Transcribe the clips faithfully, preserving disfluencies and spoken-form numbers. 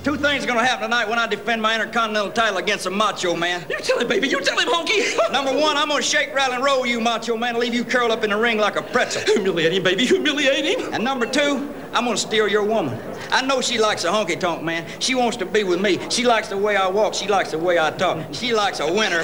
Two things are gonna happen tonight when I defend my Intercontinental title against a Macho Man. You tell him, baby. You tell him, Honky. Number one, I'm gonna shake, rattle, and roll you, Macho Man, and leave you curled up in the ring like a pretzel. Humiliate him, baby. Humiliate him. And number two, I'm gonna steal your woman. I know she likes a honky-tonk, man. She wants to be with me. She likes the way I walk. She likes the way I talk. She likes a winner.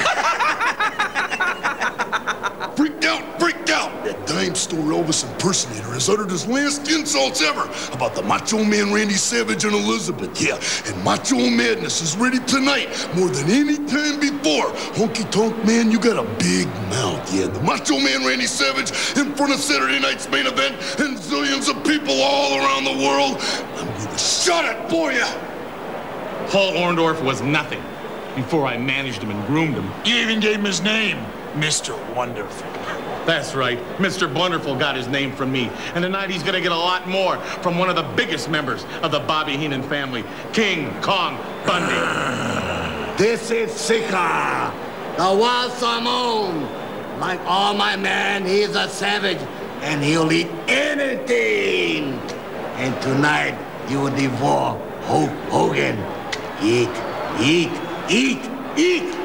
Freaked out, freaked out! That dime store Elvis impersonator has uttered his last insults ever about the Macho Man Randy Savage and Elizabeth. Yeah, and Macho Madness is ready tonight more than any time before. Honky Tonk Man, you got a big mouth. Yeah, the Macho Man Randy Savage in front of Saturday night's main event and zillions of people all around the world. I'm gonna shut it for you! Paul Orndorff was nothing before I managed him and groomed him. You even gave him his name, Mister Wonderful. That's right. Mister Wonderful got his name from me. And tonight he's gonna get a lot more from one of the biggest members of the Bobby Heenan family, King Kong Bundy. This is Sika, the wild Simon. Like all my men, he's a savage, and he'll eat anything. And tonight, you will devour Hulk Hogan. Eat, eat, eat, eat.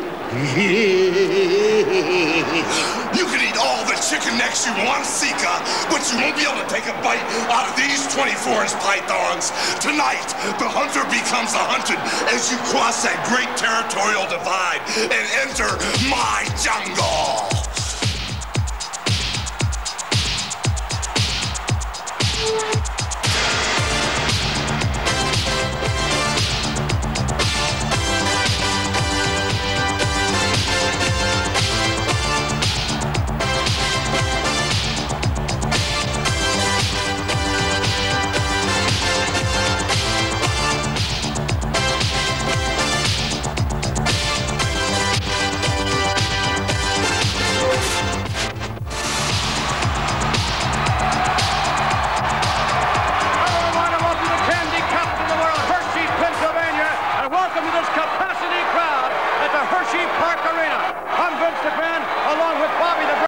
You can eat all the chicken necks you want, Sika, but you won't be able to take a bite out of these twenty-four inch pythons. Tonight, the hunter becomes the hunted as you cross that great territorial divide and enter my jungle. Welcome to this capacity crowd at the Hershey Park Arena. I'm Vince McMahon, along with Bobby the